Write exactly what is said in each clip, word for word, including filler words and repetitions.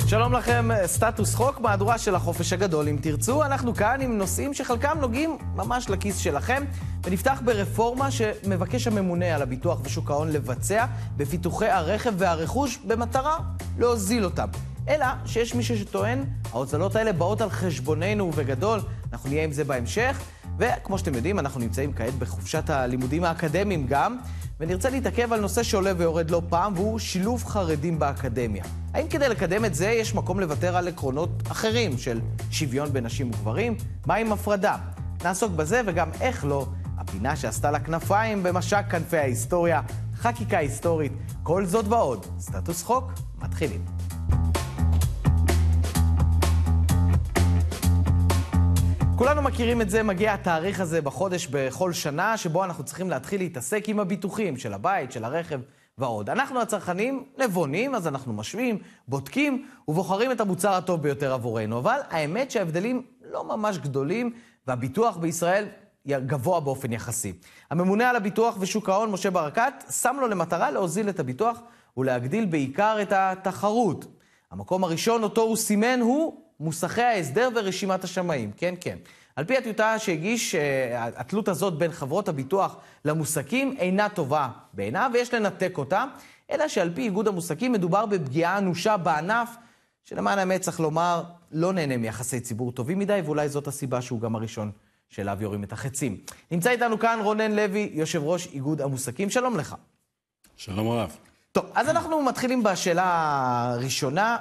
שלום לכם, סטטוס חוק, מהדורה של החופש הגדול. אם תרצו, אנחנו כאן עם נושאים שחלקם נוגעים ממש לכיס שלכם, ונפתח ברפורמה שמבקש הממונה על הביטוח ושוק ההון לבצע בפיתוחי הרכב והרכוש במטרה להוזיל אותם. אלא שיש מישהו שטוען, ההוזלות האלה באות על חשבוננו ובגדול, אנחנו נהיה עם זה בהמשך, וכמו שאתם יודעים, אנחנו נמצאים כעת בחופשת הלימודים האקדמיים גם, ונרצה להתעכב על נושא שעולה ויורד לא פעם, והוא שילוב חרדים באקדמיה. האם כדי לקדם את זה יש מקום לוותר על עקרונות אחרים של שוויון בין נשים וגברים? מה עם הפרדה? נעסוק בזה וגם איך לא, הפינה שעשתה לה כנפיים במשק כנפי ההיסטוריה, חקיקה היסטורית, כל זאת ועוד. סטטוס חוק, מתחילים. כולנו מכירים את זה, מגיע התאריך הזה בחודש בכל שנה, שבו אנחנו צריכים להתחיל להתעסק עם הביטוחים של הבית, של הרכב ועוד. אנחנו הצרכנים נבונים, אז אנחנו משווים, בודקים ובוחרים את המוצר הטוב ביותר עבורנו. אבל האמת שההבדלים לא ממש גדולים, והביטוח בישראל גבוה באופן יחסי. הממונה על הביטוח ושוק ההון, משה ברקת, שם לו למטרה להוזיל את הביטוח ולהגדיל בעיקר את התחרות. המקום הראשון אותו הוא סימן הוא מוסכי ההסדר ורשימת השמאים. כן, כן. על פי הטיוטה שהגיש, התלות הזאת בין חברות הביטוח למוסקים אינה טובה בעיניו, ויש לנתק אותה, אלא שעל פי איגוד המוסקים מדובר בפגיעה אנושה בענף, שלמען האמת צריך לומר, לא נהנה מיחסי ציבור טובים מדי, ואולי זאת הסיבה שהוא גם הראשון שאליו יורים את החצים. נמצא איתנו כאן רונן לוי, יושב ראש איגוד המוסקים. שלום לך. שלום רב. טוב, אז אנחנו מתחילים בשאלה הראשונה.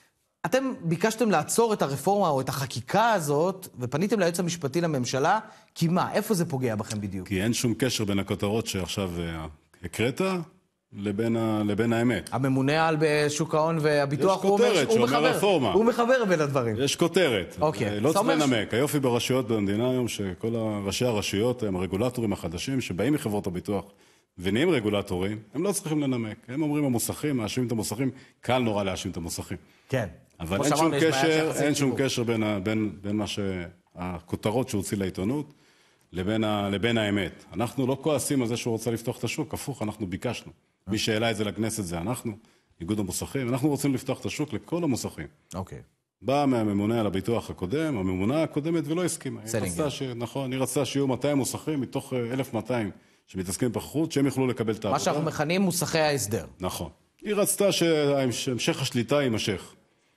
אתם ביקשתם לעצור את הרפורמה או את החקיקה הזאת, ופניתם ליועץ המשפטי לממשלה, כי מה? איפה זה פוגע בכם בדיוק? כי אין שום קשר בין הכותרות שעכשיו הקראת לבין, ה... לבין האמת. הממונה על בשוק ההון והביטוח, יש כותרת הוא, שאומר רפורמה. הוא מחבר בין הדברים. יש כותרת. אוקיי. לא צריך לנמק. היופי ברשויות במדינה היום, שכל ראשי הרשויות הם הרגולטורים החדשים, שבאים מחברות הביטוח ונהיים רגולטורים, הם לא צריכים לנמק. הם אומרים המוסכים, מאשים את המוסכים, קל נורא להאשים את המוסכים. כן. אבל אין שום קשר, אין שום קשר בין, בין, בין מה שהכותרות שהוציא לעיתונות לבין, ה, לבין האמת. אנחנו לא כועסים על זה שהוא רוצה לפתוח את השוק, הפוך, אנחנו ביקשנו. מי שאלה את זה לכנסת זה אנחנו, איגוד המוסכים, אנחנו רוצים לפתוח את השוק לכל המוסכים. אוקיי. בא מהממונה על הביטוח הקודם, הממונה הקודמת ולא הסכימה. היא רצתה ש... נכון, היא רצתה שיהיו מאתיים מוסכים מתוך אלף ומאתיים שמתעסקים בפחות, שהם יוכלו לקבל את העבודה. מה שאנחנו מכנים מוסכי ההסדר. נכון. היא רצתה שהמשך השליטה יימשך.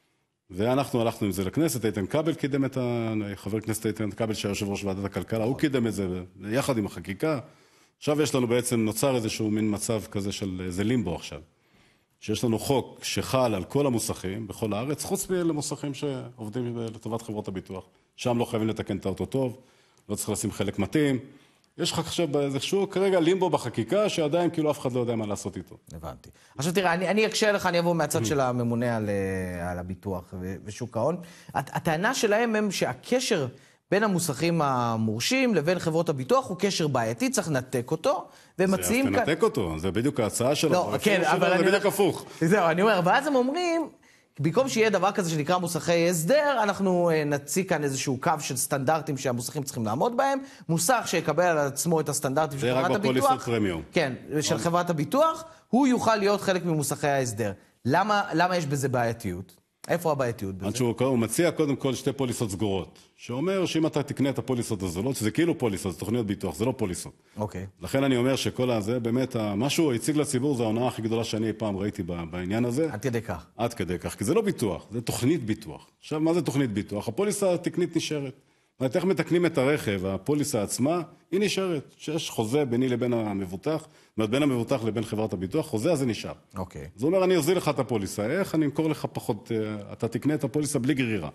ואנחנו הלכנו עם זה לכנסת, איתן כבל קידם את ה... חבר כנסת איתן כבל שהיה יושב ראש ועדת הכלכלה, הוא קידם את זה יחד עם החקיקה. עכשיו יש לנו בעצם נוצר איזשהו מין מצב כזה של איזה לימבו עכשיו. שיש לנו חוק שחל על כל המוסכים בכל הארץ, חוץ למוסכים שעובדים לטובת חברות הביטוח. שם לא חייבים לתקן את האוטו טוב, לא צריך לשים חלק מתאים. יש לך עכשיו באיזשהו כרגע לימבו בחקיקה, שעדיין כאילו אף אחד לא יודע מה לעשות איתו. הבנתי. עכשיו תראה, אני, אני אקשה לך, אני אבוא מהצד של הממונה על, על הביטוח ושוק ההון. הטענה שלהם הם שהקשר בין המוסכים המורשים לבין חברות הביטוח הוא קשר בעייתי, צריך לנתק אותו, ומציעים כאן... זה, תנתק אותו, זה בדיוק ההצעה שלו. לא, כן, אבל אני... זה בדיוק הפוך. זהו, אני אומר, ואז הם אומרים... במקום שיהיה דבר כזה שנקרא מוסכי הסדר, אנחנו נציג כאן איזשהו קו של סטנדרטים שהמוסכים צריכים לעמוד בהם. מוסך שיקבל על עצמו את הסטנדרטים של חברת הביטוח. זה רק בפוליסות פרמיום. כן, של חברת הביטוח, הוא יוכל להיות חלק ממוסכי ההסדר. למה, למה יש בזה בעייתיות? איפה הבעייתיות בזה? הוא מציע קודם כל שתי פוליסות סגורות, שאומר שאם אתה תקנה את הפוליסות הזולות, שזה כאילו פוליסות, זה תוכניות ביטוח, זה לא פוליסות. אוקיי. לכן אני אומר שכל הזה, באמת, מה שהוא הציג לציבור, זה ההונאה הכי גדולה שאני אי פעם ראיתי בעניין הזה. עד כדי כך. עד כדי כך, כי זה לא ביטוח, זה תוכנית ביטוח. עכשיו, מה זה תוכנית ביטוח? הפוליסה התקנית נשארת. איך מתקנים את הרכב, הפוליסה עצמה, היא נשארת. שיש חוזה ביני לבין המבוטח, זאת בין המבוטח לבין חברת הביטוח, חוזה הזה נשאר. אוקיי. זה אומר, אני אוזיל לך את הפוליסה. איך אני אמכור לך פחות, אתה תקנה את הפוליסה בלי גרירה.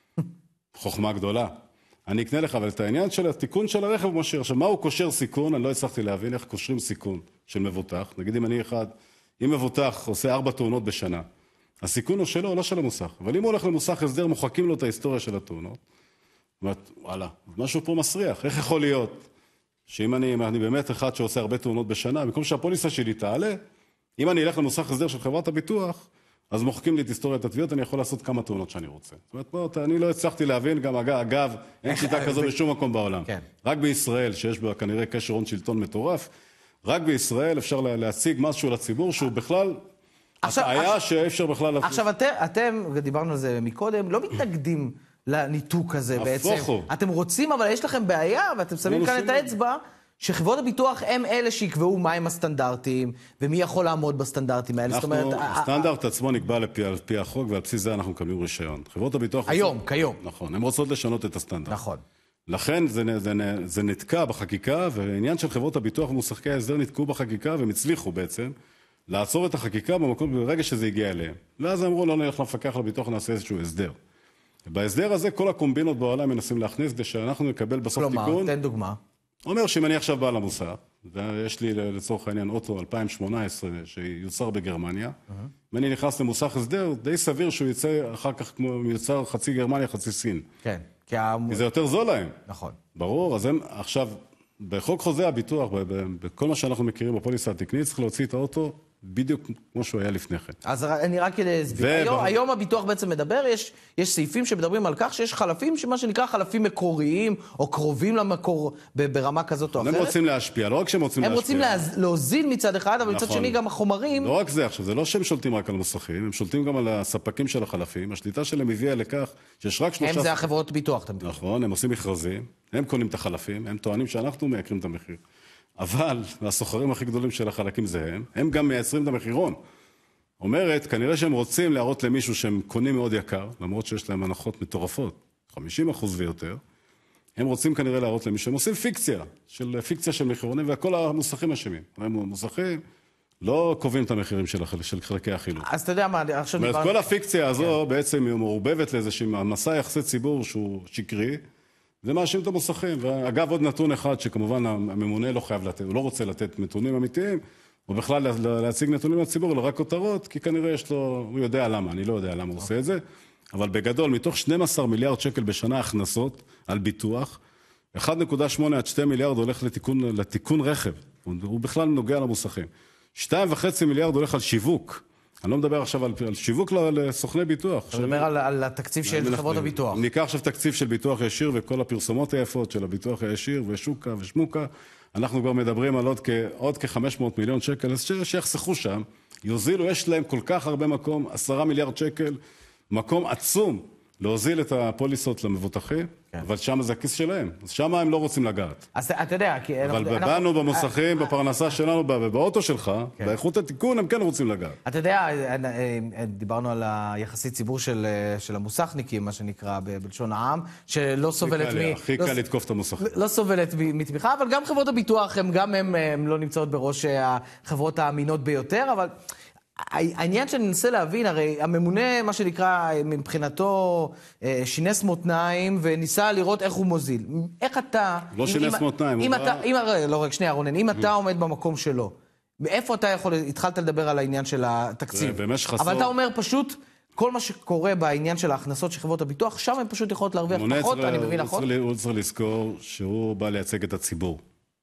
חוכמה גדולה. אני אקנה לך, אבל את העניין של התיקון של הרכב הוא משאיר. עכשיו, מה הוא קושר סיכון? אני לא הצלחתי להבין איך קושרים סיכון של מבוטח. נגיד אם אני אחד, אם מבוטח עושה ארבע תאונות בשנה, הסיכון הוא שלו, לא של המוסך. אבל אם הוא הולך למוסך הסדר, מוחקים לו את ההיסטוריה של התאונות. ואת, וואלה, משהו פה מסריח. איך יכול להיות שאם אני, אני באמת אחד שעושה הרבה תאונות בשנה, במקום שהפוליסה שלי תעלה, אם אני אלך למוסך הסדר של חברת הביטוח, אז מוחקים לי את היסטוריית התביעות, אני יכול לעשות כמה תאונות שאני רוצה. זאת אומרת, בוא, אני לא הצלחתי להבין, גם אגב, אין שיטה כזו בשום מקום בעולם. כן. רק בישראל, שיש בה כנראה קשר הון שלטון מטורף, רק בישראל אפשר להציג משהו לציבור שהוא בכלל היה שאי אפשר בכלל... עכשיו, אתם, אתם, ודיברנו על זה מקודם, לא מתנגדים לניתוק הזה בעצם. הפוכו. אתם רוצים, אבל יש לכם בעיה, ואתם שמים כאן את האצבע, שחברות הביטוח הם אלה שיקבעו מהם הסטנדרטים, ומי יכול לעמוד בסטנדרטים האלה. אנחנו, הסטנדרט עצמו נקבע על פי החוק, ועל בסיס זה אנחנו מקבלים רישיון. חברות הביטוח... היום, כיום. נכון, הן רוצות לשנות את הסטנדרט. נכון. לכן זה, זה, זה נתקע בחקיקה, והעניין של חברות הביטוח ומוסכי ההסדר נתקעו בחקיקה, והם הצליחו בעצם לעצור את החקיקה במקום ברגע שזה הגיע אליהם. ואז אמרו, לא נלך למפקח לביטוח, נעשה איזשהו הסדר. בהסדר הזה כל הקומבינות בעולם מנסים להכניס, כדי שאנחנו נקבל בסוף כלומר, תיקון. תן דוגמה. אומר שאם אני עכשיו בא למוסך, ויש לי לצורך העניין אוטו אלפיים שמונה עשרה שיוצר בגרמניה, ואני נכנס למוסך הסדר, די סביר שהוא יצא אחר כך כמו מיוצר חצי גרמניה, חצי סין. כן. כי זה יותר זול להם. נכון. ברור, אז הם עכשיו, בחוק חוזה הביטוח, בכל מה שאנחנו מכירים בפוליסה התקנית, צריך להוציא את האוטו בדיוק כמו שהוא היה לפני כן. אז אני רק כדי להסביר. היום, היום הביטוח בעצם מדבר, יש, יש סעיפים שמדברים על כך שיש חלפים, שמה שנקרא חלפים מקוריים, או קרובים למקור ברמה כזאת או אחרת. הם רוצים להשפיע, לא רק שהם רוצים הם להשפיע. הם רוצים לה, להוזיל מצד אחד, אבל מצד שני גם החומרים... לא רק זה, עכשיו, זה לא שהם שולטים רק על מוסכים, הם שולטים גם על הספקים של החלפים. השליטה שלהם הביאה לכך שיש רק שלושה... הם זה החברות ביטוח, אתה מבין. נכון, הם עושים מכרזים, הם קונים את החלפים, הם טוענים שאנחנו מייקרים את המחיר. אבל הסוחרים הכי גדולים של החלקים זה הם, הם גם מייצרים את המחירון. אומרת, כנראה שהם רוצים להראות למישהו שהם קונים מאוד יקר, למרות שיש להם הנחות מטורפות, חמישים אחוז ויותר, הם רוצים כנראה להראות למישהו, הם עושים פיקציה, של, פיקציה של מחירונים, וכל המוסכים אשמים. הם מוסכים לא קובעים את המחירים של, של חלקי החילוק. אז אתה יודע מה, עכשיו דיברנו... כל הפיקציה הזו כן. בעצם היא מעורבבת לאיזושהי מסע יחסי ציבור שהוא שקרי, זה מאשים את המוסכים. ואגב, עוד נתון אחד שכמובן הממונה לא חייב לתת, הוא לא רוצה לתת נתונים אמיתיים, או בכלל להציג נתונים לציבור, אלא רק כותרות, כי כנראה יש לו, הוא יודע למה, אני לא יודע למה הוא עושה את זה, אבל בגדול, מתוך שנים עשר מיליארד שקל בשנה הכנסות על ביטוח, אחד נקודה שמונה עד שני מיליארד הולך לתיקון, לתיקון רכב, הוא, הוא בכלל נוגע למוסכים. שתיים וחצי מיליארד הולך על שיווק, אני לא מדבר עכשיו על, על שיווק לסוכני ביטוח. אתה מדבר על, על התקציב של חברות הביטוח. ניקח עכשיו תקציב של ביטוח ישיר וכל הפרסומות היפות של הביטוח הישיר ושוקה ושמוקה. אנחנו כבר מדברים על עוד, כ, עוד כ-חמש מאות מיליון שקל, אז שיחסכו שם, יוזילו, יש להם כל כך הרבה מקום, עשרה מיליארד שקל, מקום עצום להוזיל את הפוליסות למבוטחים, כן. אבל שם זה הכיס שלהם, אז שם הם לא רוצים לגעת. אז אתה יודע, כי... אבל אנחנו... בנו במוסכים, בפרנסה שלנו, באוטו שלך, כן. באיכות התיקון, הם כן רוצים לגעת. אתה יודע, דיברנו על היחסי ציבור של, של המוסכניקים, מה שנקרא בלשון העם, שלא סובלת מ... הכי קל לתקוף את המוסכים. לא סובלת מתמיכה, אבל גם חברות הביטוח, הם גם הם, הם לא נמצאות בראש החברות האמינות ביותר, אבל... העניין שאני מנסה להבין, הרי הממונה, מה שנקרא, מבחינתו, שינס מותניים, וניסה לראות איך הוא מוזיל. איך אתה... לא שינס מותניים, הוא בא... לא, רק שנייה, רונן, אם אתה עומד במקום שלו, מאיפה אתה יכול... התחלת לדבר על העניין של התקציב. אבל אתה אומר פשוט, כל מה שקורה בעניין של ההכנסות של חברות הביטוח, שם הם פשוט יכולות להרוויח פחות, אני מבין נכון? הוא צריך לזכור שהוא בא לייצג את הציבור.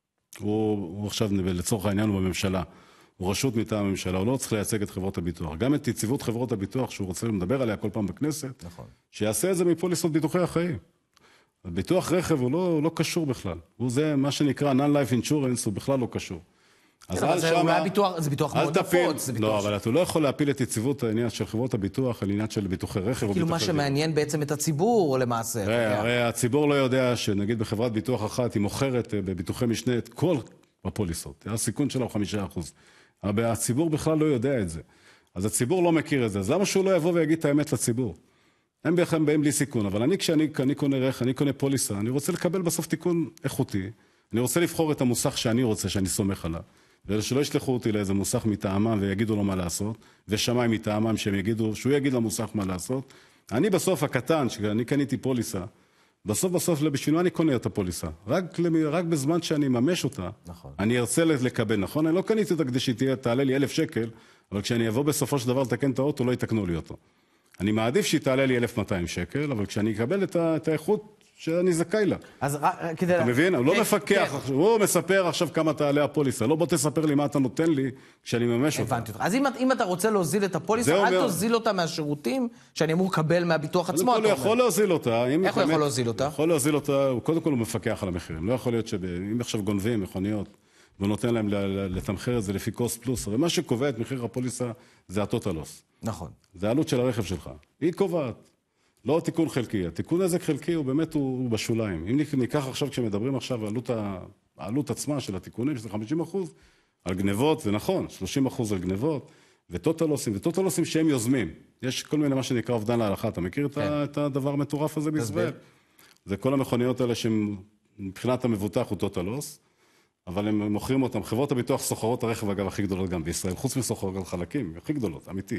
הוא עכשיו, לצורך העניין, הוא בממשלה. הוא רשות מטעם הממשלה, הוא לא צריך לייצג את חברות הביטוח. גם את יציבות חברות הביטוח שהוא רוצה לדבר עליה כל פעם בכנסת, נכון. שיעשה את זה מפוליסות ביטוחי החיים. ביטוח רכב הוא לא, הוא לא קשור בכלל. הוא זה מה שנקרא non-life insurance, הוא בכלל לא קשור. אז אבל זה שמה, אולי ביטוח, זה ביטוח מאוד נפוץ. לא, אבל אתה לא יכול להפיל את יציבות העניין של חברות הביטוח על עניין של ביטוחי רכב. כאילו מה שמעניין בעצם את הציבור למעשה. הרי הציבור לא יודע שנגיד בחברת ביטוח אחת היא מוכרת בביטוחי משנה את כל הפוליסות. הסיכון שלה הוא חמישה אחוז. אבל הציבור בכלל לא יודע את זה. אז הציבור לא מכיר את זה. אז למה שהוא לא יבוא ויגיד את האמת לציבור? הם בכלל באים בלי סיכון, אבל אני כשאני אני קונה רכב, אני קונה פוליסה, אני רוצה לקבל בסוף תיקון איכותי. אני רוצה לבחור את המוסך שאני רוצה, שאני סומך עליו. ושלא ישלחו אותי לאיזה מוסך מטעמם ויגידו לו מה לעשות, ושמיים מטעמם שהם יגידו, שהוא יגיד למוסך מה לעשות. אני בסוף הקטן, שאני קניתי פוליסה, בסוף בסוף בשביל מה אני קונה את הפוליסה? רק, רק בזמן שאני ממש אותה, נכון. אני ארצה לקבל, נכון? אני לא קניתי אותה כדי שהיא תעלה לי אלף שקל, אבל כשאני אבוא בסופו של דבר לתקן את האוטו, לא יתקנו לי אותו. אני מעדיף שהיא תעלה לי אלף מאתיים שקל, אבל כשאני אקבל את, את האיכות שאני זכאי לה. אז כדי... אתה מבין? הוא לא מפקח, הוא מספר עכשיו כמה תעלה הפוליסה. לא בוא תספר לי מה אתה נותן לי כשאני ממש אותה. הבנתי אותך. אז אם אתה רוצה להוזיל את הפוליסה, אל תוזיל אותה מהשירותים שאני אמור לקבל מהביטוח עצמו. הוא יכול להוזיל אותה. איך הוא יכול להוזיל אותה? יכול להוזיל אותה, קודם כל הוא מפקח על המחירים. לא יכול להיות שאם עכשיו גונבים מכוניות ונותן להם לתמחר את זה לפי קוסט פלוס. הרי מה שקובע את מחיר הפוליסה זה הטוטלוס. נכון. זה העלות של הרכב שלך. היא קובעת. לא תיקון חלקי. התיקון נזק חלקי הוא באמת הוא בשוליים. אם ניקח עכשיו, כשמדברים עכשיו, העלות, העלות עצמה של התיקונים, שזה חמישים אחוז, על גנבות, זה נכון, שלושים אחוז על גנבות, וטוטלוסים, וטוטלוסים שהם יוזמים. יש כל מיני מה שנקרא אובדן להלכה. אתה מכיר כן. את הדבר המטורף הזה בישראל? זה כל המכוניות האלה שמבחינת המבוטח הוא טוטלוס, אבל הם מוכרים אותם. חברות הביטוח סוחרות הרכב, אגב, הכי גדולות גם בישראל, חוץ מסוחרות חלקים, הכי גדולות, אמיתי.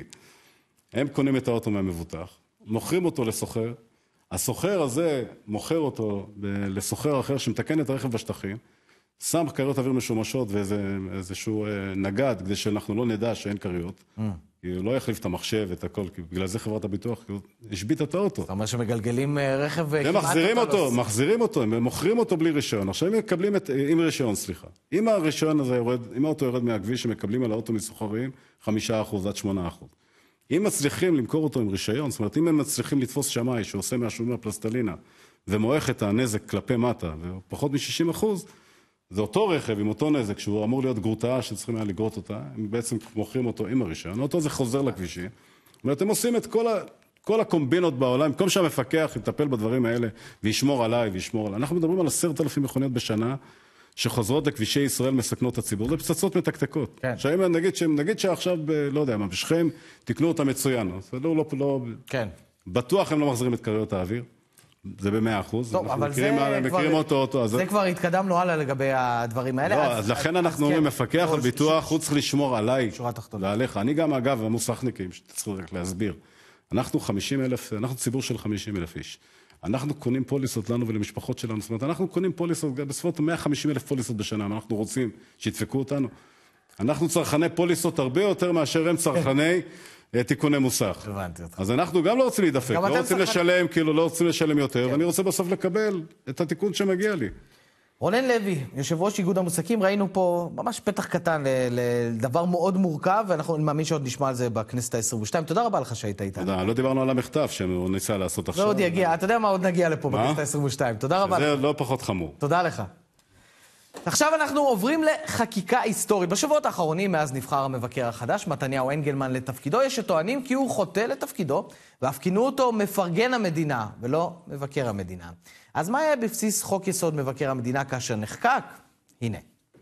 הם קונים את האוטו מהמבוטח, מוכרים אותו לסוחר, הסוחר הזה מוכר אותו לסוחר אחר שמתקן את הרכב בשטחים, שם כריות אוויר משומשות ואיזשהו נגד, כדי שאנחנו לא נדע שאין כריות, כי הוא לא יחליף את המחשב ואת הכל, כי בגלל זה חברת הביטוח השבית את האוטו. זאת אומרת שמגלגלים רכב כמעט... הם מחזירים אותו, מחזירים אותו, הם מוכרים אותו בלי רישיון. עכשיו הם מקבלים את... עם רישיון, סליחה. אם הרישיון הזה יורד, אם האוטו יורד מהכביש, הם מקבלים על האוטו מסוחרים חמישה אחוז עד שמונה אחוז. אם מצליחים למכור אותו עם רישיון, זאת אומרת, אם הם מצליחים לתפוס שמאי שעושה מהשומר פלסטלינה ומועך את הנזק כלפי מטה, ופחות מ-שישים אחוז, זה אותו רכב עם אותו נזק, שהוא אמור להיות גרוטה, שצריכים היה לגרות אותה, הם בעצם מוכרים אותו עם הרישיון, אותו זה חוזר לכבישים. ואתם עושים את כל, ה, כל הקומבינות בעולם, במקום שהמפקח יטפל בדברים האלה, וישמור עליי וישמור עליי. אנחנו מדברים על עשרת אלפים מכוניות בשנה, שחוזרות לכבישי ישראל מסכנות את הציבור. זה פצצות מתקתקות. כן. שאם נגיד, נגיד שעכשיו, ב, לא יודע מה, בשכם, תקנו אותה מצוין. זה לא, לא, לא, כן. בטוח הם לא מחזירים את קריות האוויר. זה במאה אחוז. טוב, אבל זה כבר, זה כבר התקדמנו הלאה לגבי הדברים האלה. לא, אז לכן אנחנו אומרים, מפקח על ביטוח, הוא צריך לשמור עליי ועליך. אני גם, אגב, המוסכניקים, שצריך רק להסביר. אנחנו חמישים אלף, אנחנו ציבור של חמישים אלף איש. אנחנו קונים פוליסות לנו ולמשפחות שלנו. זאת אומרת, אנחנו קונים פוליסות, בסביבות מאה וחמישים אלף פוליסות בשנה. אנחנו רוצים שידפקו אותנו. אנחנו צרכני פוליסות הרבה יותר מאשר הם צרכני תיקוני מוסך. הבנתי אותך. אז אנחנו גם לא רוצים להידפק, לא רוצים לשלם, כאילו לא רוצים לשלם יותר, ואני רוצה בסוף לקבל את התיקון שמגיע לי. רונן לוי, יושב ראש איגוד המוסקים, ראינו פה ממש פתח קטן לדבר מאוד מורכב, ואנחנו מאמין שעוד נשמע על זה בכנסת ה-עשרים ושתיים. תודה רבה לך שהיית איתנו. תודה, לא דיברנו על המכתב שהוא ניסה לעשות עכשיו. זה עוד יגיע, אתה יודע מה עוד נגיע לפה בכנסת ה-עשרים ושתיים. תודה רבה. זה לא פחות חמור. תודה לך. עכשיו אנחנו עוברים לחקיקה היסטורית. בשבועות האחרונים, מאז נבחר המבקר החדש, מתניהו אנגלמן לתפקידו, יש שטוענים כי הוא חוטא לתפקידו, ואף כינו אותו מפרגן המדינה, ולא מבקר המדינה. אז מה היה בבסיס חוק יסוד מבקר המדינה כאשר נחקק? הנה.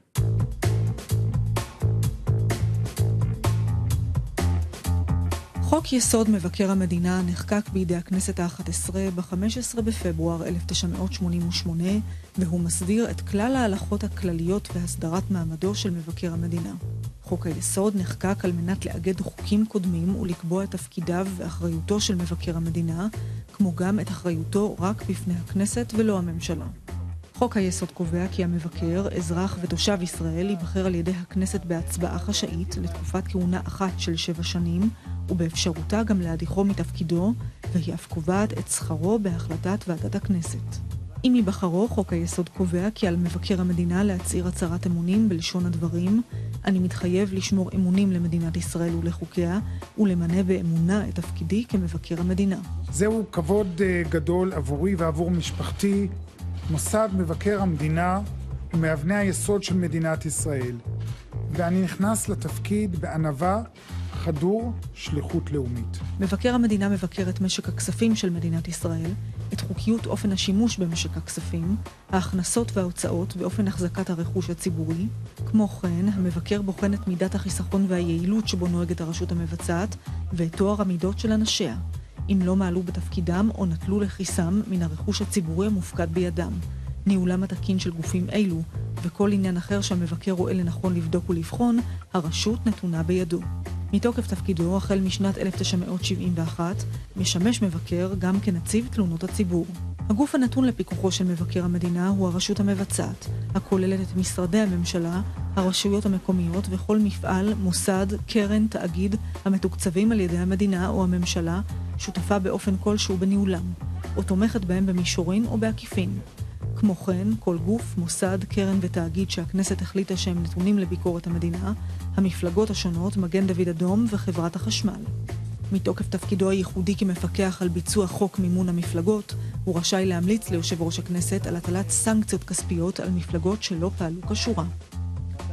חוק יסוד מבקר המדינה נחקק בידי הכנסת ה-אחת עשרה ב-חמישה עשר בפברואר אלף תשע מאות שמונים ושמונה, והוא מסדיר את כלל ההלכות הכלליות והסדרת מעמדו של מבקר המדינה. חוק היסוד נחקק על מנת לאגד חוקים קודמים ולקבוע את תפקידיו ואחריותו של מבקר המדינה, כמו גם את אחריותו רק בפני הכנסת ולא הממשלה. חוק היסוד קובע כי המבקר, אזרח ותושב ישראל, ייבחר על ידי הכנסת בהצבעה חשאית לתקופת כהונה אחת של שבע שנים, ובאפשרותה גם להדיחו מתפקידו, והיא אף קובעת את שכרו בהחלטת ועדת הכנסת. עם היבחרו, חוק היסוד קובע כי על מבקר המדינה להצהיר הצהרת אמונים בלשון הדברים, אני מתחייב לשמור אמונים למדינת ישראל ולחוקיה, ולמנה באמונה את תפקידי כמבקר המדינה. זהו כבוד גדול עבורי ועבור משפחתי. מוסד מבקר המדינה הוא מאבני היסוד של מדינת ישראל, ואני נכנס לתפקיד בענווה, חדור, שליחות לאומית. מבקר המדינה מבקר את משק הכספים של מדינת ישראל, את חוקיות אופן השימוש במשק הכספים, ההכנסות וההוצאות ואופן החזקת הרכוש הציבורי. כמו כן, המבקר בוחן את מידת החיסכון והיעילות שבו נוהגת הרשות המבצעת, ואת תואר המידות של אנשיה, אם לא מעלו בתפקידם או נטלו לכיסם מן הרכוש הציבורי המופקד בידם, ניהולם התקין של גופים אלו, וכל עניין אחר שהמבקר רואה לנכון לבדוק ולבחון, הרשות נתונה בידו. מתוקף תפקידו, החל משנת אלף תשע מאות שבעים ואחת, משמש מבקר גם כנציב תלונות הציבור. הגוף הנתון לפיקוחו של מבקר המדינה הוא הרשות המבצעת, הכוללת את משרדי הממשלה, הרשויות המקומיות וכל מפעל, מוסד, קרן, תאגיד, המתוקצבים על ידי המדינה או הממשלה, שותפה באופן כלשהו בניהולם, או תומכת בהם במישורין או בעקיפין. כמו כן, כל גוף, מוסד, קרן ותאגיד שהכנסת החליטה שהם נתונים לביקורת המדינה, המפלגות השונות, מגן דוד אדום וחברת החשמל. מתוקף תפקידו הייחודי כמפקח על ביצוע חוק מימון המפלגות, הוא רשאי להמליץ ליושב ראש הכנסת על הטלת סנקציות כספיות על מפלגות שלא פעלו כשורה.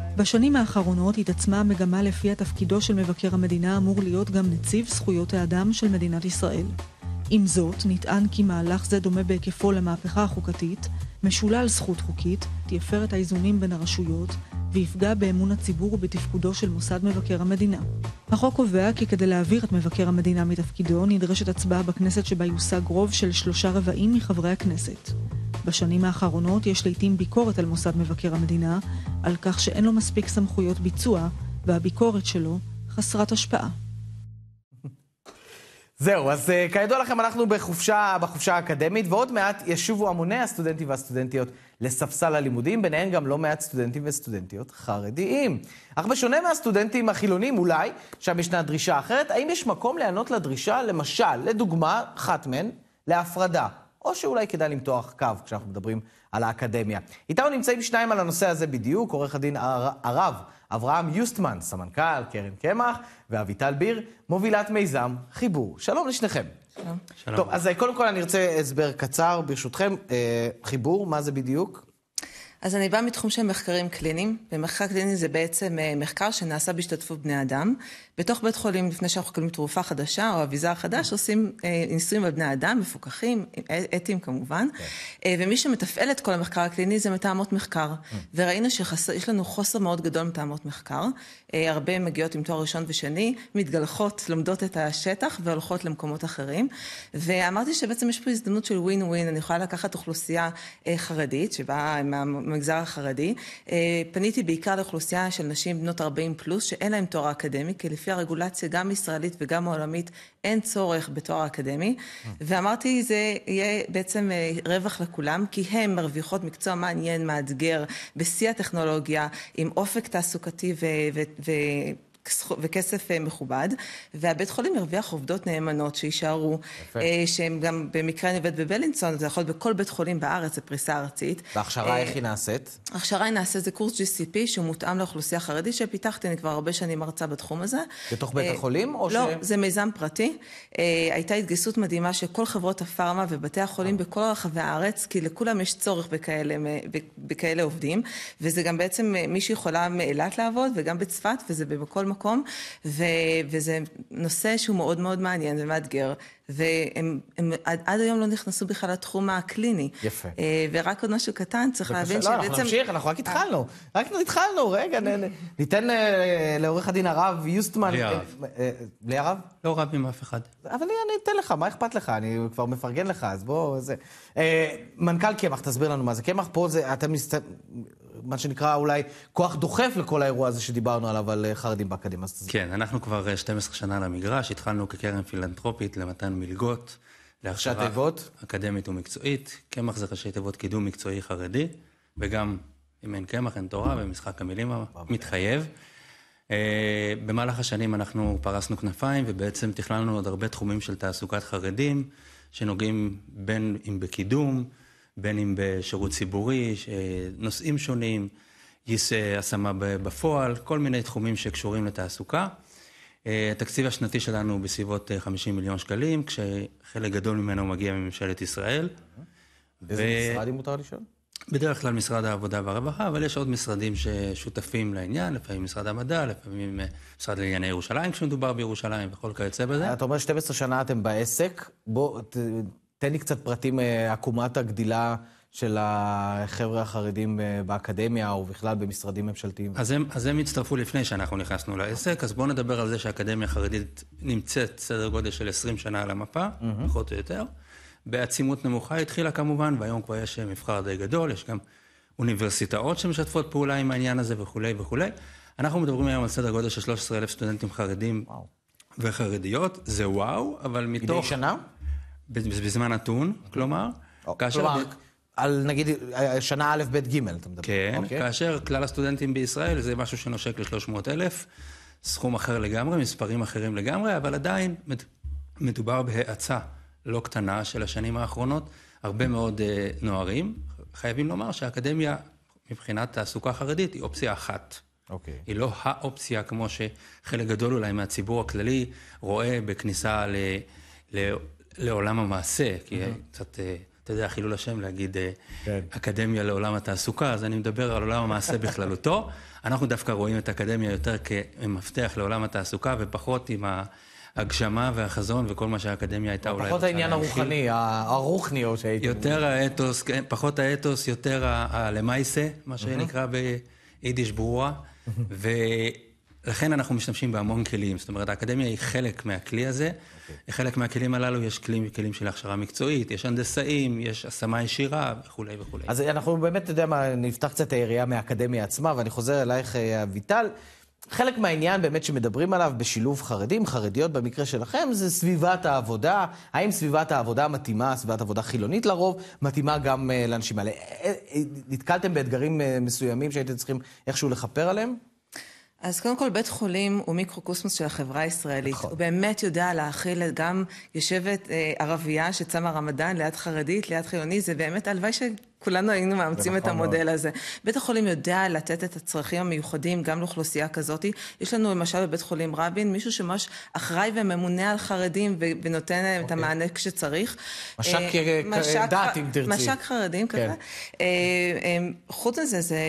בשנים האחרונות התעצמה המגמה לפיה תפקידו של מבקר המדינה אמור להיות גם נציב זכויות האדם של מדינת ישראל. עם זאת, נטען כי מהלך זה דומה בהיקפו למהפכה החוקתית, משולל זכות חוקית, תיפר את האיזונים בין הרשויות, ויפגע באמון הציבור ובתפקודו של מוסד מבקר המדינה. החוק קובע כי כדי להעביר את מבקר המדינה מתפקידו, נדרשת הצבעה בכנסת שבה יושג רוב של שלושה רבעים מחברי הכנסת. בשנים האחרונות יש לעתים ביקורת על מוסד מבקר המדינה, על כך שאין לו מספיק סמכויות ביצוע, והביקורת שלו חסרת השפעה. זהו, אז uh, כידוע לכם, אנחנו בחופשה, בחופשה האקדמית, ועוד מעט ישובו המוני הסטודנטים והסטודנטיות לספסל הלימודים, ביניהם גם לא מעט סטודנטים וסטודנטיות חרדיים. אך בשונה מהסטודנטים החילונים, אולי, שם ישנה דרישה אחרת, האם יש מקום לענות לדרישה, למשל, לדוגמה, אחת מהן, להפרדה, או שאולי כדאי למתוח קו כשאנחנו מדברים על האקדמיה. איתנו נמצאים שניים על הנושא הזה בדיוק, עורך הדין הרב אברהם יוסטמן, סמנכ"ל קרן קמח, ואביטל ביר, מובילת מיזם חיבור. שלום לשניכם. שלום. שלום. טוב, אז קודם כל אני רוצה הסבר קצר, ברשותכם. חיבור, מה זה בדיוק? אז אני באה מתחום של מחקרים קליניים, ומחקר קליני זה בעצם מחקר שנעשה בהשתתפות בני אדם. בתוך בית חולים, לפני שאנחנו קוראים תרופה חדשה או אביזר חדש, עושים ניסויים על בני אדם, מפוקחים, אתיים כמובן, ומי שמתפעל את כל המחקר הקליני זה מתאמות מחקר. וראינו שיש לנו חוסר מאוד גדול מתאמות מחקר, הרבה מגיעות עם תואר ראשון ושני, מתגלחות, לומדות את השטח והולכות למקומות אחרים, ואמרתי שבעצם יש פה הזדמנות של ווין ווין, אני יכולה לקחת אוכלוסייה חרדית, שבאה מהמגזר החרדי, פניתי בעיקר לאוכלוסייה של נשים בנות ארבעים פלוס, שאין להם תואר אקדמי, כי לפי הרגולציה גם ישראלית וגם העולמית אין צורך בתואר אקדמי, ואמרתי זה יהיה בעצם רווח לכולם, כי הם מרוויחות מקצוע מעניין, מאתגר, בשיא הטכנולוגיה, עם אופק תעסוקתי ו... ו... ו... וכסף מכובד, והבית חולים הרוויח עובדות נאמנות שישארו, שהם גם במקרה נבד בבלינסון, זה יכול בכל בית חולים בארץ, זה פריסה ארצית. וההכשרה איך היא נעשית? ההכשרה היא נעשית, זה קורס ג'י סי פי, שהוא מותאם לאוכלוסייה חרדית, שפיתחתי, אני כבר הרבה שנים מרצה בתחום הזה. בתוך בית החולים? לא, זה מיזם פרטי. הייתה התגייסות מדהימה של כל חברות הפארמה ובתי החולים בכל רחבי הארץ, כי לכולם יש צורך בכאלה עובדים, וזה גם בעצם מי שיכולה מאילת לעבוד, וגם בצפת, וזה בכל מקום, ו- וזה נושא שהוא מאוד מאוד מעניין ומאתגר, והם הם, עד, עד היום לא נכנסו בכלל לתחום הקליני. יפה. ורק עוד משהו קטן, צריך להבין לא, שבעצם... אנחנו נמשיך, אנחנו רק התחלנו. רק התחלנו, רגע, ניתן לעורך הדין הרב יוסטמן... בלי הרב. בלי הרב? לא רב עם אף אחד. אבל אני אתן לך, מה אכפת לך? אני כבר מפרגן לך, אז בוא, זה... מנכ"ל קמח, תסביר לנו מה זה. קמח פה זה, אתם מסת... מה שנקרא אולי כוח דוחף לכל האירוע הזה שדיברנו עליו על חרדים באקדמיה. כן, אנחנו כבר שתים עשרה שנה למגרש, התחלנו כקרן פילנטרופית למתן מלגות, להכשרה אקדמית ומקצועית. קמח זה ראשי תיבות קידום מקצועי חרדי, וגם אם אין קמח אין תורה, במשחק המילים מתחייב. במהלך השנים אנחנו פרסנו כנפיים, ובעצם תכללנו עוד הרבה תחומים של תעסוקת חרדים, שנוגעים בין אם בקידום, בין אם בשירות ציבורי, נושאים שונים, יש השמה בפועל, כל מיני תחומים שקשורים לתעסוקה. התקציב השנתי שלנו הוא בסביבות חמישים מיליון שקלים, כשחלק גדול ממנו מגיע מממשלת ישראל. איזה משרדים מותר לשאול? בדרך כלל משרד העבודה והרווחה, אבל יש עוד משרדים ששותפים לעניין, לפעמים משרד המדע, לפעמים משרד לענייני ירושלים, כשמדובר בירושלים וכל כיוצא בזה. אתה אומר שתים עשרה שנה אתם בעסק, בוא... תן לי קצת פרטים, עקומת הגדילה של החבר'ה החרדים באקדמיה, או בכלל במשרדים ממשלתיים. אז הם, אז הם הצטרפו לפני שאנחנו נכנסנו לעסק, אז בואו נדבר על זה שהאקדמיה החרדית נמצאת סדר גודל של עשרים שנה על המפה, mm-hmm. פחות או יותר. בעצימות נמוכה התחילה כמובן, והיום כבר יש מבחר די גדול, יש גם אוניברסיטאות שמשתפות פעולה עם העניין הזה וכו' וכו'. אנחנו מדברים היום על סדר גודל של שלושה עשר אלף סטודנטים חרדים וואו. וחרדיות, זה וואו, אבל מתוך... מדי שנה? בזמן נתון, כלומר, כאשר... כלומר, על נגיד שנה א' ב' ג' אתה מדבר. כן, כאשר כלל הסטודנטים בישראל זה משהו שנושק ל-שלוש מאות אלף, סכום אחר לגמרי, מספרים אחרים לגמרי, אבל עדיין מדובר בהאצה לא קטנה של השנים האחרונות, הרבה מאוד נוערים. חייבים לומר שהאקדמיה מבחינת תעסוקה חרדית היא אופציה אחת. אוקיי. היא לא האופציה כמו שחלק גדול אולי מהציבור הכללי רואה בכניסה ל... לעולם המעשה, כי קצת אתה יודע, חילול השם להגיד כן. אקדמיה לעולם התעסוקה, אז אני מדבר על עולם המעשה בכללותו. אנחנו דווקא רואים את האקדמיה יותר כמפתח לעולם התעסוקה, ופחות עם ההגשמה והחזון וכל מה שהאקדמיה הייתה אולי... פחות העניין הרוחני, הרוחני או שהייתי... יותר האתוס, פחות האתוס, יותר הלמייסה, מה שנקרא ביידיש ברורה, ולכן אנחנו משתמשים בהמון כלים. זאת אומרת, האקדמיה היא חלק מהכלי הזה. חלק מהכלים הללו יש כלים, כלים של הכשרה מקצועית, יש הנדסאים, יש השמה ישירה וכו' וכו'. אז אנחנו באמת, אתה יודע מה, נפתח קצת היריעה מהאקדמיה עצמה, ואני חוזר אלייך, אביטל. חלק מהעניין באמת שמדברים עליו בשילוב חרדים, חרדיות במקרה שלכם, זה סביבת העבודה. האם סביבת העבודה מתאימה, סביבת עבודה חילונית לרוב, מתאימה גם לאנשים האלה? נתקלתם באתגרים מסוימים שהייתם צריכים איכשהו לחפר עליהם? אז קודם כל, בית חולים הוא מיקרוקוסמוס של החברה הישראלית. הוא באמת יודע להכיל גם יושבת אה, ערבייה שצמה רמדאן ליד חרדית, ליד חילוני, זה באמת הלוואי שכולנו היינו מאמצים את המודל הזה. בית החולים יודע לתת את הצרכים המיוחדים גם לאוכלוסייה כזאת. יש לנו למשל בבית חולים רבין, מישהו שממש אחראי וממונה על חרדים ונותן להם את המענה כשצריך. משק דת, אם תרצי. משק חרדים כזה. חוץ מזה, זה...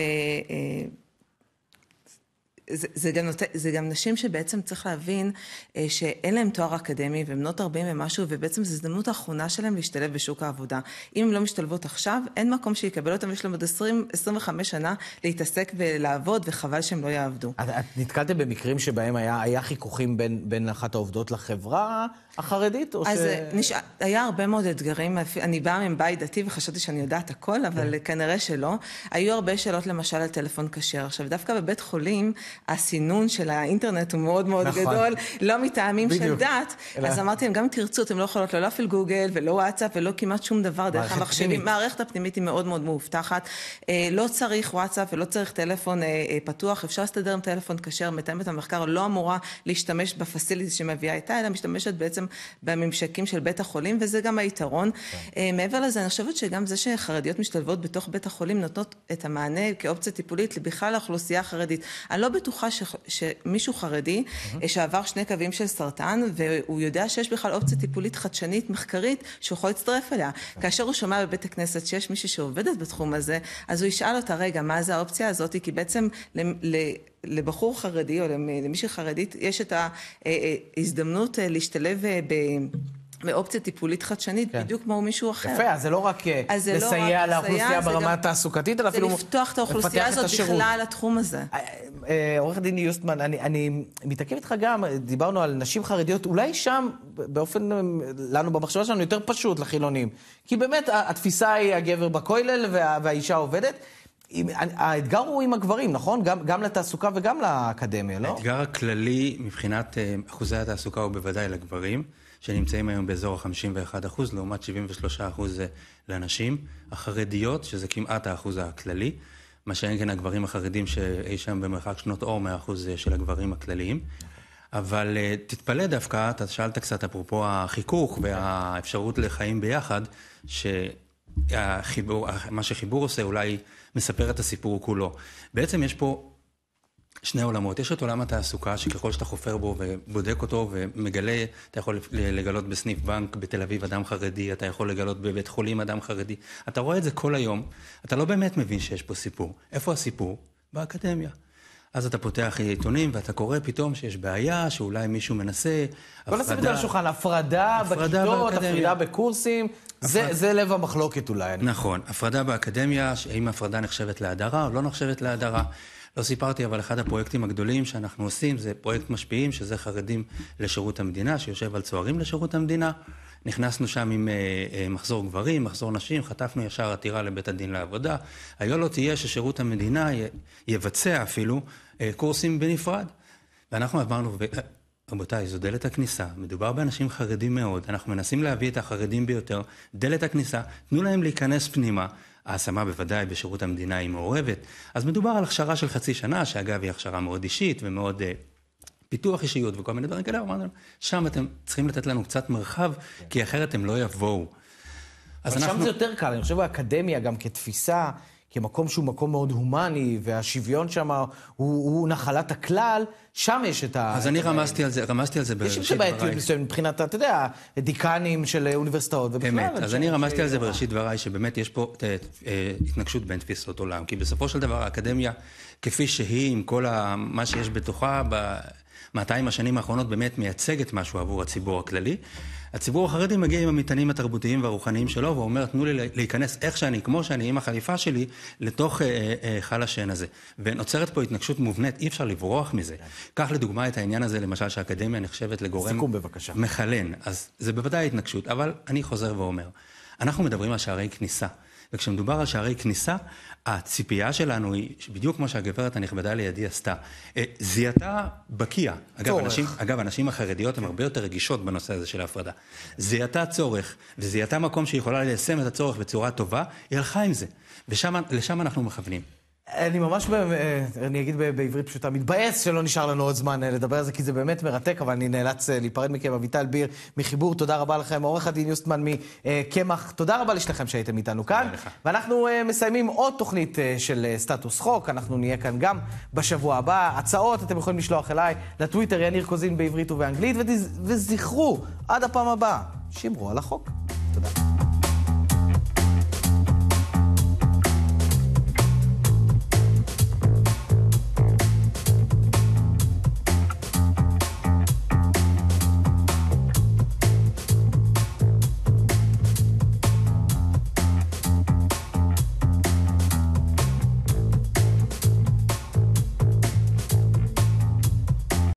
זה, זה, גם, זה גם נשים שבעצם צריך להבין אה, שאין להם תואר אקדמי והם בנות ארבעים ומשהו, ובעצם זו הזדמנות האחרונה שלהם להשתלב בשוק העבודה. אם הם לא משתלבות עכשיו, אין מקום שיקבל אותם, יש להם עוד עשרים עשרים וחמש שנה להתעסק ולעבוד, וחבל שהם לא יעבדו. את, את נתקלתם במקרים שבהם היה, היה חיכוכים בין, בין אחת העובדות לחברה החרדית? או אז ש... נש... היה הרבה מאוד אתגרים, אני באה מבית דתי וחשבתי שאני יודעת הכל, אבל כנראה שלא. היו הרבה שאלות למשל על טלפון כשר. עכשיו, דווקא בבית חולים, הסינון של האינטרנט הוא מאוד מאוד נכון. גדול, לא מטעמים בדיוק. של דת, אלא... אז אמרתי להם, גם תרצו, אתם לא יכולות לא להפעיל גוגל ולא וואטסאפ ולא כמעט שום דבר דרך המחשבים. מערכת הפנימית היא מאוד מאוד מאובטחת, לא צריך וואטסאפ ולא צריך טלפון פתוח, אפשר להסתדר עם טלפון כשר, מתאמת המחקר לא אמורה להשתמש בפסיליטי שמביאה איתה, אלא משתמשת בעצם בממשקים של בית החולים, וזה גם היתרון. מעבר לזה, אני חושבת שגם זה שחרדיות משתלבות בתוך בית החולים נותנות את המענה כאופציה טיפולית בכלל לאוכלוסייה החרדית. אני לא בטוחה ש... שמישהו חרדי שעבר שני קווים של סרטן, והוא יודע שיש בכלל אופציה טיפולית חדשנית, מחקרית, שהוא יכול להצטרף אליה. כאשר הוא שומע בבית הכנסת שיש מישהי שעובדת בתחום הזה, אז הוא ישאל אותה, רגע, מה זה האופציה הזאת? כי בעצם ל... לבחור חרדי או למישהי חרדית יש את ההזדמנות להשתלב באופציה טיפולית חדשנית, בדיוק כמו מישהו אחר. יפה, אז זה לא רק לסייע לאוכלוסייה ברמה התעסוקתית, אלא אפילו זה לפתוח את האוכלוסייה הזאת בכלל לתחום הזה. עורך דין יוסטמן, אני מתעכב איתך גם, דיברנו על נשים חרדיות, אולי שם באופן, לנו במחשבה שלנו יותר פשוט לחילונים, כי באמת התפיסה היא הגבר בכולל והאישה עובדת, האתגר הוא עם הגברים, נכון? גם, גם לתעסוקה וגם לאקדמיה, לא? האתגר הכללי מבחינת אחוזי התעסוקה הוא בוודאי לגברים, שנמצאים היום באזור ה-חמישים ואחד אחוז, לעומת שבעים ושלושה אחוז לנשים. החרדיות, שזה כמעט האחוז הכללי, מה שאין כן הגברים החרדים שאי שם במרחק שנות אור מהאחוז של הגברים הכלליים. אבל תתפלא דווקא, אתה שאלת קצת אפרופו החיכוך והאפשרות לחיים ביחד, ש... החיבור, מה שחיבור עושה אולי מספר את הסיפור כולו. בעצם יש פה שני עולמות. יש את עולם התעסוקה, שככל שאתה חופר בו ובודק אותו ומגלה, אתה יכול לגלות בסניף בנק בתל אביב אדם חרדי, אתה יכול לגלות בבית חולים אדם חרדי. אתה רואה את זה כל היום, אתה לא באמת מבין שיש פה סיפור. איפה הסיפור? באקדמיה. אז אתה פותח עיתונים ואתה קורא פתאום שיש בעיה, שאולי מישהו מנסה, בוא נשים את זה על השולחן, הפרדה בכיתות, הפרדה בקורסים, זה לב המחלוקת אולי. נכון, הפרדה באקדמיה, האם הפרדה נחשבת להדרה או לא נחשבת להדרה. לא סיפרתי, אבל אחד הפרויקטים הגדולים שאנחנו עושים, זה פרויקט משפיעים, שזה חרדים לשירות המדינה, שיושב על צוערים לשירות המדינה. נכנסנו שם עם מחזור גברים, מחזור נשים, חטפנו ישר עתירה לבית הדין לעבודה. היה לא תהיה ששירות המדינה יבצע אפילו קורסים בנפרד. ואנחנו אמרנו, רבותיי, זו דלת הכניסה, מדובר באנשים חרדים מאוד, אנחנו מנסים להביא את החרדים ביותר, דלת הכניסה, תנו להם להיכנס פנימה, ההשמה בוודאי בשירות המדינה היא מעורבת, אז מדובר על הכשרה של חצי שנה, שאגב היא הכשרה מאוד אישית ומאוד פיתוח אישיות וכל מיני דברים כאלה, אמרנו, שם אתם צריכים לתת לנו קצת מרחב, כי אחרת הם לא יבואו. אבל שם זה יותר קל, אני חושב באקדמיה גם כתפיסה, כמקום שהוא מקום מאוד הומני, והשוויון שם הוא, הוא נחלת הכלל, שם יש את ה... אז אני רמזתי על זה, רמזתי על זה בראשית דבריי. יש בעייתיות מבחינת, אתה יודע, דיקנים של אוניברסיטאות, אמת, אז אני רמזתי על זה בראשית דבריי, שבאמת יש פה התנגשות בין תפיסות עולם, כי בסופו של דבר האקדמיה, כפי שהיא, עם כל מה שיש בתוכה, ב-מאתיים השנים האחרונות באמת מייצגת משהו עבור הציבור הכללי. הציבור החרדי מגיע עם המטענים התרבותיים והרוחניים שלו, ואומר, תנו לי להיכנס איך שאני, כמו שאני, עם החליפה שלי, לתוך אה, אה, חל השן הזה. ונוצרת פה התנגשות מובנית, אי אפשר לברוח מזה. כך לדוגמה את העניין הזה, למשל, שהאקדמיה נחשבת לגורם סיכום בבקשה. מחלן. אז זה בוודאי התנגשות, אבל אני חוזר ואומר, אנחנו מדברים על שערי כניסה. וכשמדובר על שערי כניסה, הציפייה שלנו היא, בדיוק כמו שהגברת הנכבדה לידי עשתה, זיהתה בקיע. אגב, אנשים, אגב, הנשים החרדיות הן הרבה יותר רגישות בנושא הזה של ההפרדה. זיהתה צורך, וזיהתה מקום שיכולה ליישם את הצורך בצורה טובה, היא הלכה עם זה. ולשם אנחנו מכוונים. אני ממש, אני אגיד בעברית פשוטה, מתבאס שלא נשאר לנו עוד זמן לדבר על זה, כי זה באמת מרתק, אבל אני נאלץ להיפרד מכם. אביטל ביר מחיבור, תודה רבה לכם. עורך הדין יוסטמן מקמח, תודה רבה לשניכם שהייתם איתנו כאן. ואנחנו מסיימים עוד תוכנית של סטטוס חוק, אנחנו נהיה כאן גם בשבוע הבא. הצעות אתם יכולים לשלוח אליי לטוויטר, יניר קוזין בעברית ובאנגלית, וזכרו, עד הפעם הבאה, שמרו על החוק. תודה.